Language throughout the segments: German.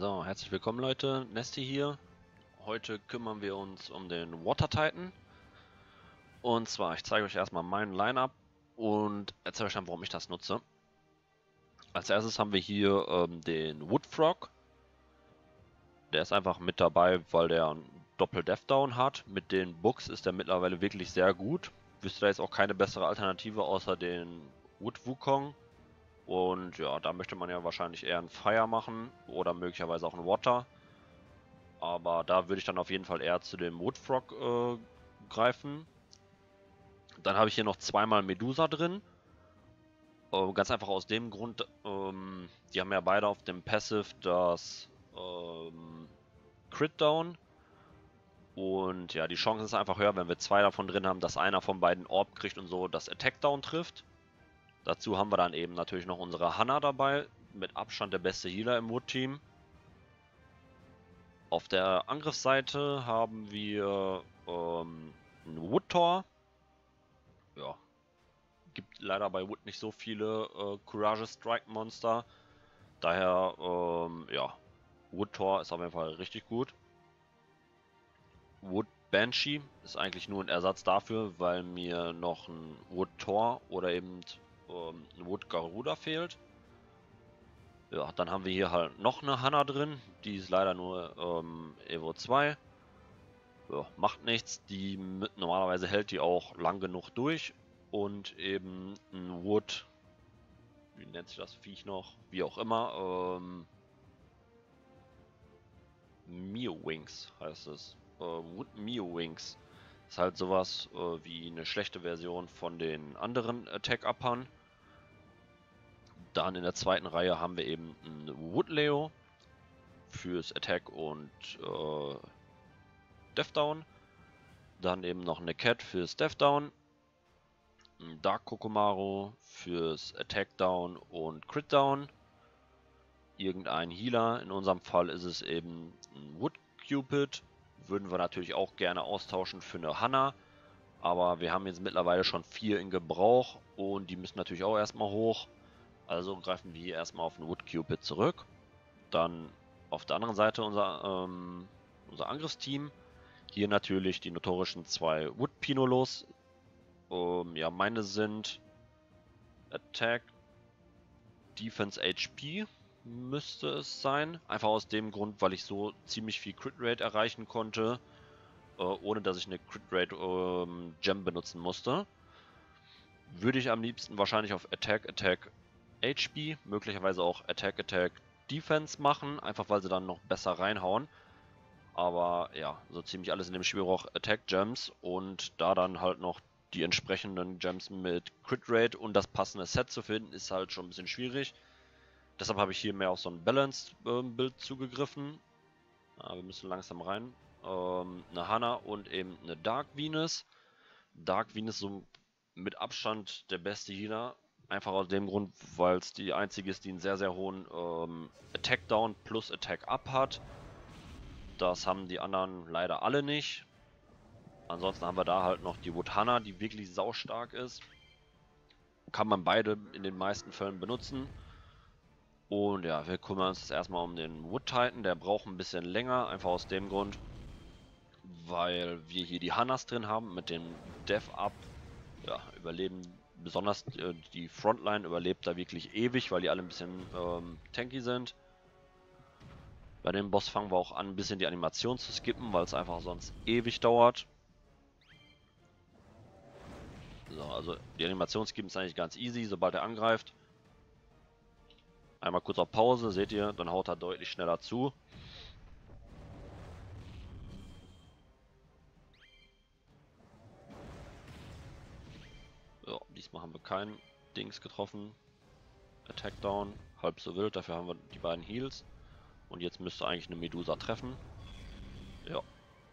So, herzlich willkommen Leute, Nesty hier. Heute kümmern wir uns um den Water Titan. Und zwar, ich zeige euch erstmal meinen Line-Up und erzähle euch dann, warum ich das nutze. Als erstes haben wir hier den Wood Frog. Der ist einfach mit dabei, weil der einen Doppel-Death-Down hat. Mit den Books ist der mittlerweile wirklich sehr gut. Wüsste da jetzt auch keine bessere Alternative außer den Wood Wukong. Und ja, da möchte man ja wahrscheinlich eher einen Fire machen oder möglicherweise auch einen Water. Aber da würde ich dann auf jeden Fall eher zu dem Wood Frog greifen. Dann habe ich hier noch zweimal Medusa drin. Ganz einfach aus dem Grund, die haben ja beide auf dem Passive das Crit Down. Und ja, die Chance ist einfach höher, wenn wir zwei davon drin haben, dass einer von beiden Orb kriegt und so das Attack Down trifft. Dazu haben wir dann eben natürlich noch unsere Hanna dabei, mit Abstand der beste Healer im Wood-Team. Auf der Angriffsseite haben wir einen Wood-Tor. Ja, gibt leider bei Wood nicht so viele Courage Strike Monster. Daher, ja, Wood-Tor ist auf jeden Fall richtig gut. Wood Banshee ist eigentlich nur ein Ersatz dafür, weil mir noch ein Wood-Tor oder eben ein Wood Garuda fehlt. Ja, dann haben wir hier halt noch eine Hanna drin, die ist leider nur Evo 2. Ja, macht nichts, normalerweise hält die auch lang genug durch und eben ein Wood, wie nennt sich das Viech noch, wie auch immer, Meowings heißt es, Wood Meowings, ist halt sowas wie eine schlechte Version von den anderen Attack-Uppern. Dann in der zweiten Reihe haben wir eben einen Wood Leo fürs Attack und Death Down. Dann eben noch eine Cat fürs Death Down. Ein Dark Kokomaru fürs Attack Down und Crit Down. Irgendein Healer. In unserem Fall ist es eben ein Wood Cupid. Würden wir natürlich auch gerne austauschen für eine Hanna. Aber wir haben jetzt mittlerweile schon 4 in Gebrauch und die müssen natürlich auch erstmal hoch. Also greifen wir hier erstmal auf den Wood Cupid zurück. Dann auf der anderen Seite unser Angriffsteam. Hier natürlich die notorischen 2 Wood Pinolos. Ja, meine sind Attack, Defense, HP müsste es sein. Einfach aus dem Grund, weil ich so ziemlich viel Crit Rate erreichen konnte, ohne dass ich eine Crit Rate Gem benutzen musste. Würde ich am liebsten wahrscheinlich auf Attack, HP, möglicherweise auch Attack, Defense machen, einfach weil sie dann noch besser reinhauen. Aber ja, so ziemlich alles in dem Spiel braucht Attack Gems und da dann halt noch die entsprechenden Gems mit Crit Rate und das passende Set zu finden, ist halt schon ein bisschen schwierig. Deshalb habe ich hier mehr auf so ein Balanced Bild zugegriffen. Wir müssen langsam rein. Eine Hanna und eben eine Dark Venus. Dark Venus so mit Abstand der beste Healer. Einfach aus dem Grund, weil es die einzige ist, die einen sehr, sehr hohen Attack Down plus Attack Up hat. Das haben die anderen leider alle nicht. Ansonsten haben wir da halt noch die Wood Hanna, die wirklich saustark ist. Kann man beide in den meisten Fällen benutzen. Und ja, wir kümmern uns jetzt erstmal um den Wood Titan. Der braucht ein bisschen länger, einfach aus dem Grund, weil wir hier die Hannas drin haben mit dem Death Up. Ja, überleben, besonders die Frontline überlebt da wirklich ewig, weil die alle ein bisschen tanky sind. Bei dem Boss fangen wir auch an, ein bisschen die Animation zu skippen, weil es einfach sonst ewig dauert. So, also die Animation skippen ist eigentlich ganz easy, sobald er angreift. Einmal kurz auf Pause, seht ihr, dann haut er deutlich schneller zu. Ja, diesmal haben wir keinen Dings getroffen. Attack Down, halb so wild, dafür haben wir die beiden Heals. Und jetzt müsste eigentlich eine Medusa treffen. Ja.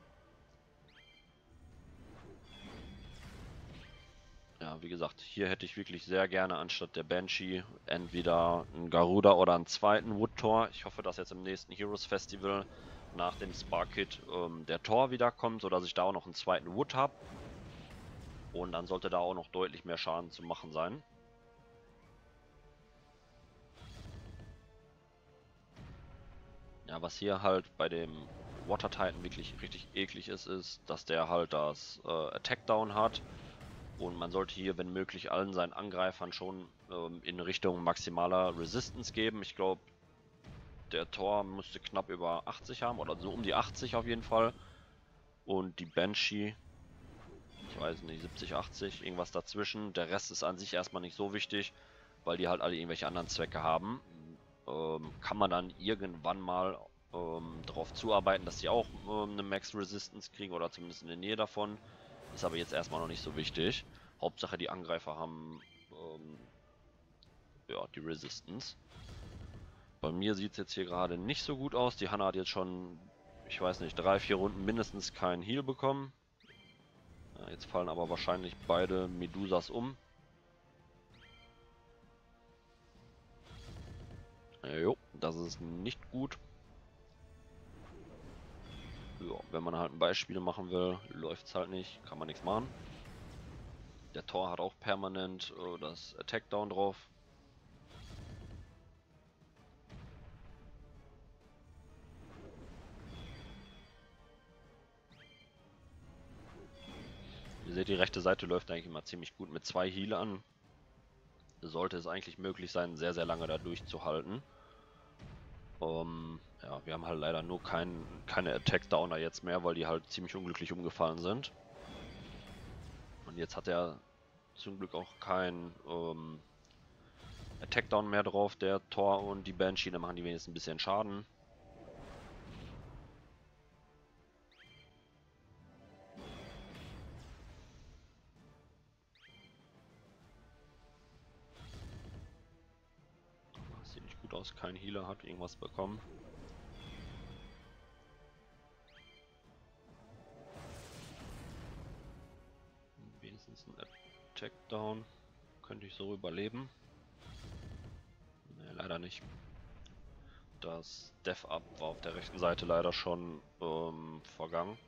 Ja, wie gesagt, hier hätte ich wirklich sehr gerne anstatt der Banshee entweder einen Garuda oder einen zweiten Wood Tor. Ich hoffe, dass jetzt im nächsten Heroes Festival nach dem Spark Hit der Tor wiederkommt, sodass ich da auch noch einen zweiten Wood habe. Und dann sollte da auch noch deutlich mehr Schaden zu machen sein. Ja, Ja, was hier halt bei dem Water Titan wirklich richtig eklig ist, dass der halt das Attack Down hat. Und man sollte hier, wenn möglich, allen seinen Angreifern schon in Richtung maximaler Resistance geben. Ich glaube, der Thor müsste knapp über 80 haben, oder so um die 80 auf jeden Fall. Und die Banshee, ich weiß nicht, 70, 80, irgendwas dazwischen. Der Rest ist an sich erstmal nicht so wichtig, weil die halt alle irgendwelche anderen Zwecke haben. Kann man dann irgendwann mal darauf zuarbeiten, dass sie auch eine Max Resistance kriegen oder zumindest in der Nähe davon. Ist aber jetzt erstmal noch nicht so wichtig. Hauptsache die Angreifer haben ja, die Resistance. Bei mir sieht es jetzt hier gerade nicht so gut aus. Die Hanna hat jetzt schon, ich weiß nicht, 3, 4 Runden mindestens keinen Heal bekommen. Ja, jetzt fallen aber wahrscheinlich beide Medusas um. Jo, das ist nicht gut. Ja, wenn man halt ein Beispiel machen will, läuft es halt nicht, kann man nichts machen. Der Thor hat auch permanent das Attack Down drauf. Ihr seht, die rechte Seite läuft eigentlich immer ziemlich gut mit 2 Healern. Sollte es eigentlich möglich sein, sehr, sehr lange da durchzuhalten. Ja, wir haben halt leider nur keine Attack Downer jetzt mehr, weil die halt ziemlich unglücklich umgefallen sind. Und jetzt hat er zum Glück auch kein Attack Down mehr drauf, der Thor und die Banshee, da machen die wenigstens ein bisschen Schaden. Das sieht nicht gut aus, kein Healer hat irgendwas bekommen. Wenigstens ein Attack Down. Könnte ich so überleben? Ne, leider nicht. Das Death Up war auf der rechten Seite leider schon vergangen.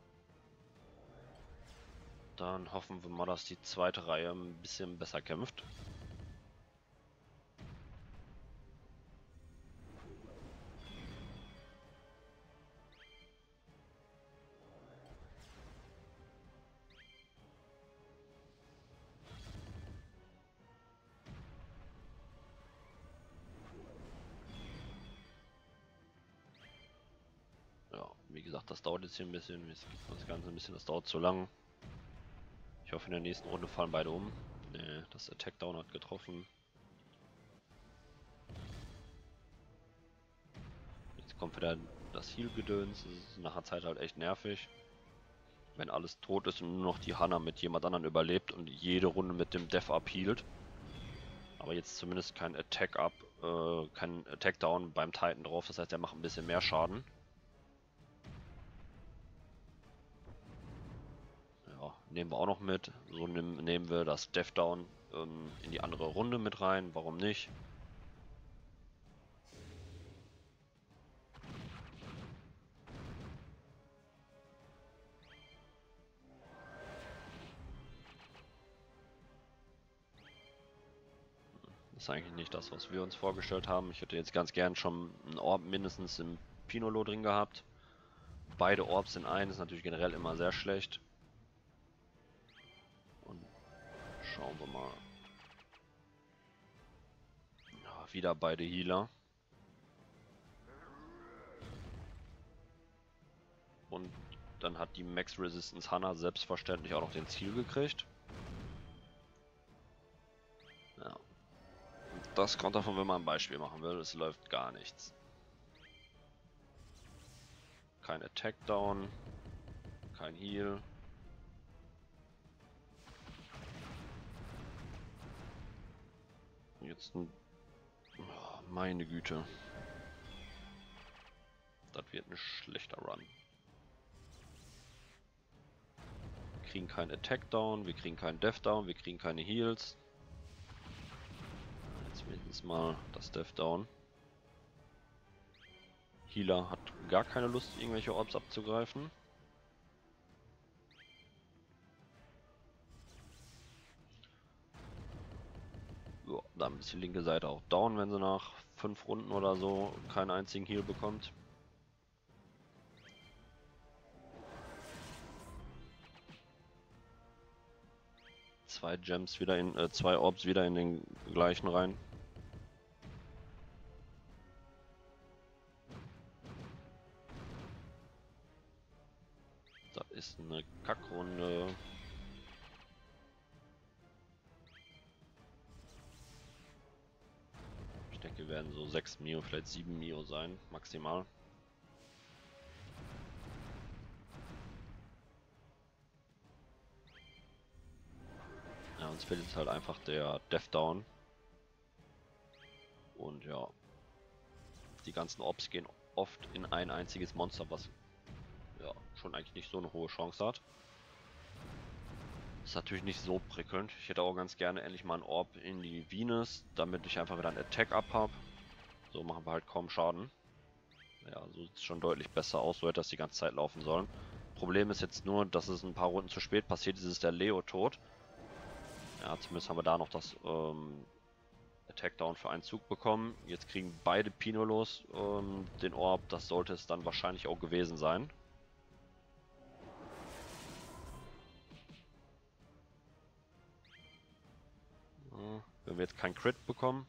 Dann hoffen wir mal, dass die zweite Reihe ein bisschen besser kämpft. Ja, wie gesagt, das dauert jetzt hier ein bisschen. Jetzt gibt das Ganze ein bisschen, das dauert zu lang. Ich hoffe, in der nächsten Runde fallen beide um. Ne, das Attack Down hat getroffen. Jetzt kommt wieder das Heal-Gedöns. Das ist nach einer Zeit halt echt nervig. Wenn alles tot ist und nur noch die Hanna mit jemand anderen überlebt und jede Runde mit dem Death Up healt. Aber jetzt zumindest kein Attack Up, kein Attack Down beim Titan drauf. Das heißt, er macht ein bisschen mehr Schaden. Ja, nehmen wir auch noch mit. So nehmen wir das Death Down in die andere Runde mit rein. Warum nicht? Das ist eigentlich nicht das, was wir uns vorgestellt haben. Ich hätte jetzt ganz gern schon einen Orb mindestens im Pinolo drin gehabt. Beide Orbs in einen ist natürlich generell immer sehr schlecht. Und schauen wir mal. Ja, wieder beide Healer. Und dann hat die Max Resistance Hanna selbstverständlich auch noch den Ziel gekriegt. Ja. Und das kommt davon, wenn man ein Beispiel machen will. Es läuft gar nichts. Kein Attack Down. Kein Heal. Jetzt ein... Oh, meine Güte. Das wird ein schlechter Run. Wir kriegen keinen Attack Down, wir kriegen keinen Death Down, wir kriegen keine Heals. Jetzt wenigstens mal das Death Down. Healer hat gar keine Lust, irgendwelche Orbs abzugreifen. Ja, dann ist die linke Seite auch down, wenn sie nach 5 Runden oder so keinen einzigen Heal bekommt. 2 Gems wieder in, 2 Orbs wieder in den gleichen rein. Das ist eine Kackrunde. Ich denke, wir werden so 6 Mio, vielleicht 7 Mio sein, maximal. Ja, uns fehlt jetzt halt einfach der Death Down. Und ja, die ganzen Orbs gehen oft in ein einziges Monster, was ja schon eigentlich nicht so eine hohe Chance hat. Ist natürlich nicht so prickelnd. Ich hätte auch ganz gerne endlich mal einen Orb in die Venus, damit ich einfach wieder einen Attack-Up habe. So machen wir halt kaum Schaden. Ja, so sieht es schon deutlich besser aus. So hätte das die ganze Zeit laufen sollen. Problem ist jetzt nur, dass es ein paar Runden zu spät passiert. Ist der Leo tot. Ja, zumindest haben wir da noch das Attack-Down für einen Zug bekommen. Jetzt kriegen beide Pinolos den Orb. Das sollte es dann wahrscheinlich auch gewesen sein. Wenn wir jetzt kein Crit bekommen.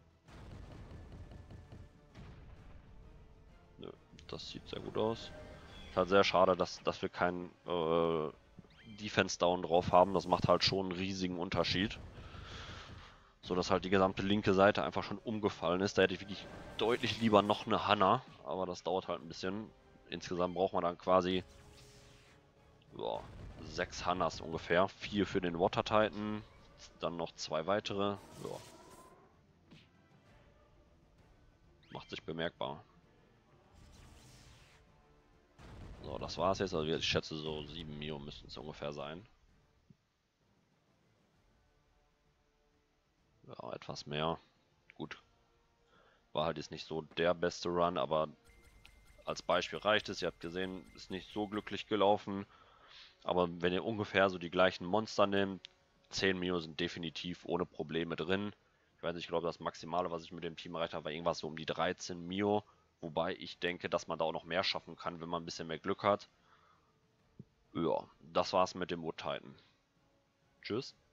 Nö, das sieht sehr gut aus. Ist halt sehr schade, dass wir keinen Defense Down drauf haben. Das macht halt schon einen riesigen Unterschied. So dass halt die gesamte linke Seite einfach schon umgefallen ist. Da hätte ich wirklich deutlich lieber noch eine Hanna. Aber das dauert halt ein bisschen. Insgesamt braucht man dann quasi 6 Hannas ungefähr. 4 für den Water Titan. Dann noch 2 weitere. Ja. Macht sich bemerkbar. So, das war's jetzt. Also ich schätze so 7 Mio müssten es ungefähr sein. Ja, etwas mehr. Gut. War halt jetzt nicht so der beste Run, aber als Beispiel reicht es. Ihr habt gesehen, ist nicht so glücklich gelaufen. Aber wenn ihr ungefähr so die gleichen Monster nehmt, 10 Mio sind definitiv ohne Probleme drin. Ich weiß nicht, ich glaube, das Maximale, was ich mit dem Team erreicht habe, war irgendwas so um die 13 Mio. Wobei ich denke, dass man da auch noch mehr schaffen kann, wenn man ein bisschen mehr Glück hat. Ja, das war's mit dem Wood Titan. Tschüss.